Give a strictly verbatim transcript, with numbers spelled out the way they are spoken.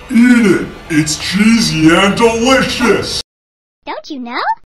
Eat it! It's cheesy and delicious! Don't you know?